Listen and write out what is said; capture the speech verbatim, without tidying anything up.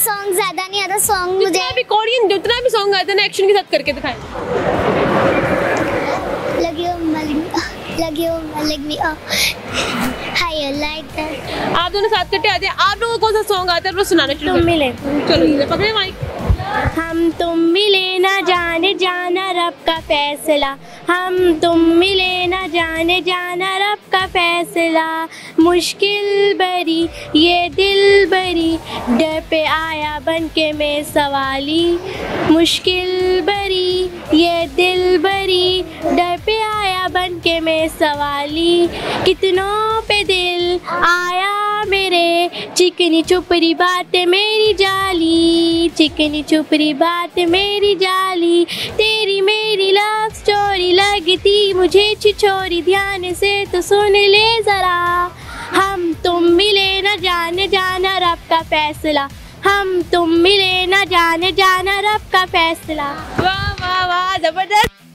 Song ज्यादा नहीं आता, सॉन्ग मुझे जितना भी कोरियन जितना भी सॉन्ग आता है ना एक्शन के साथ करके दिखाएं। लग you look you look me how you like that. आप दोनों साथ करते आते हैं, आप लोगों को कौन सा सॉन्ग आता है वो सुनाना शुरू तुम करें। मिले चलो ये पकड़े माइक। हम तुम मिले ना जाने जाना रब का फैसला, हम तुम मिले ना जाने जाना रब का फैसला, मुश्किल बरी ये दिल बरी डर पे आया बन के मैं सवाली, मुश्किल बरी ये दिल बरी डर पे आया बन के मैं सवाली, कितनों पे दिल आया मेरे चिकनी चुपड़ी बात मेरी जाली, चिकनी चुपड़ी बात मेरी जाली, तेरी मेरी लव स्टोरी लगती मुझे छिछोरी, ध्यान से तो सुन ले जरा, हम तुम मिले ना जाने जाना रब का फैसला, हम तुम मिले ना जाने जाना रब का फैसला। वाह वाह वाह जबरदस्त।